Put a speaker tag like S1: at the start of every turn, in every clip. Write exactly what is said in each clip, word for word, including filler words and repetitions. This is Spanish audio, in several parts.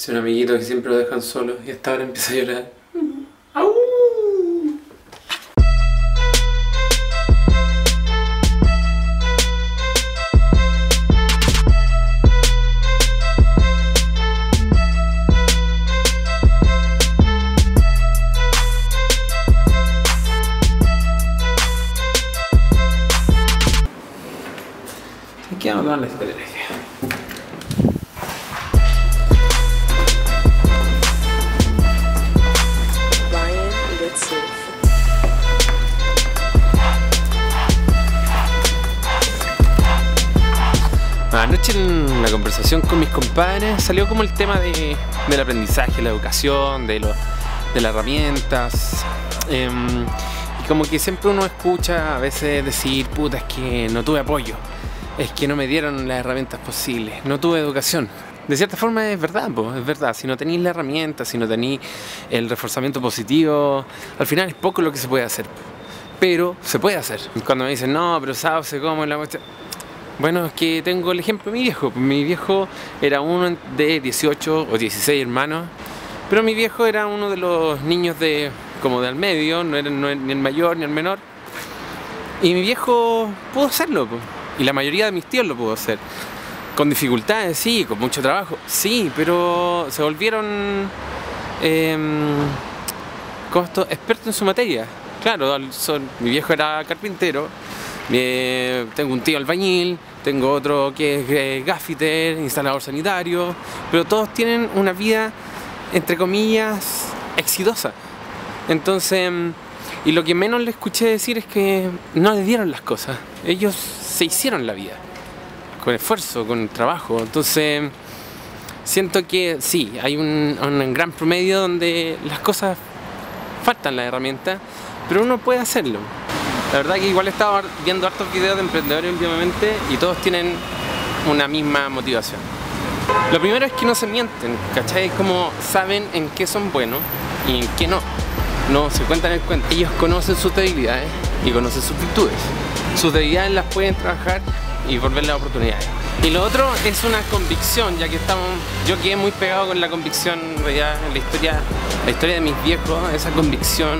S1: Es un amiguito que siempre lo dejan solo y hasta ahora empieza a llorar. ¡Au! Aquí vamos a dar la escalera. Anoche en la conversación con mis compadres salió como el tema de, del aprendizaje, la educación, de, lo, de las herramientas. Eh, y como que siempre uno escucha a veces decir, puta, es que no tuve apoyo, es que no me dieron las herramientas posibles, no tuve educación. De cierta forma es verdad, po, es verdad. Si no tenéis la herramienta, si no tenéis el reforzamiento positivo, al final es poco lo que se puede hacer. Pero se puede hacer. Cuando me dicen, no, pero ¿sabes cómo es la cuestión? Bueno, es que tengo el ejemplo de mi viejo. Mi viejo era uno de dieciocho o dieciséis hermanos, pero mi viejo era uno de los niños de como de al medio, no era, no era ni el mayor ni el menor. Y mi viejo pudo hacerlo, po. Y la mayoría de mis tíos lo pudo hacer. Con dificultades, sí, con mucho trabajo, sí, pero se volvieron eh, ¿cómo esto? expertos en su materia. Claro, son, mi viejo era carpintero. Eh, tengo un tío albañil, tengo otro que es eh, gaffiter, instalador sanitario, pero todos tienen una vida, entre comillas, exitosa. Entonces, y lo que menos le escuché decir es que no les dieron las cosas, ellos se hicieron la vida, con esfuerzo, con trabajo. Entonces, siento que sí, hay un, un gran promedio donde las cosas faltan las herramientas, pero uno puede hacerlo. La verdad que igual he estado viendo hartos videos de emprendedores últimamente y todos tienen una misma motivación. Lo primero es que no se mienten, ¿cachai? Es como saben en qué son buenos y en qué no. No se cuentan el cuento. Ellos conocen sus debilidades y conocen sus virtudes. Sus debilidades las pueden trabajar y volverlas oportunidades. Y lo otro es una convicción, ya que estamos, yo quedé muy pegado con la convicción en realidad, en la historia, la historia de mis viejos, esa convicción.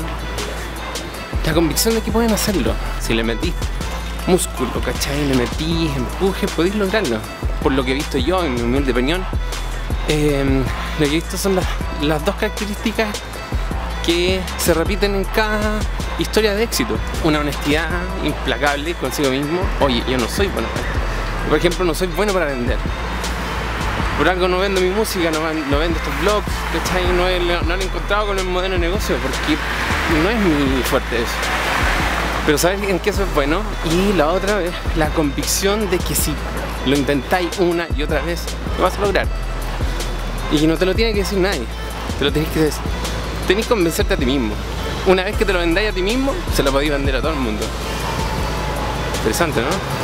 S1: La convicción de que pueden hacerlo. Si le metís músculo, ¿cachai? Le metís empuje, podéis lograrlo. Por lo que he visto yo, en mi humilde opinión, eh, lo que he visto son las, las dos características que se repiten en cada historia de éxito. Una honestidad implacable consigo mismo. Oye, yo no soy bueno. Por ejemplo, no soy bueno para vender. Por algo no vendo mi música, no, no vendo estos blogs, ¿cachai? No, he, no lo he encontrado con el modelo de negocio porque no es mi fuerte eso. Pero sabes en qué eso es bueno. Y la otra vez, la convicción de que si lo intentáis una y otra vez, lo vas a lograr. Y que no te lo tiene que decir nadie. Te lo tenés que decir. Tenés que convencerte a ti mismo. Una vez que te lo vendáis a ti mismo, se lo podéis vender a todo el mundo. Interesante, ¿no?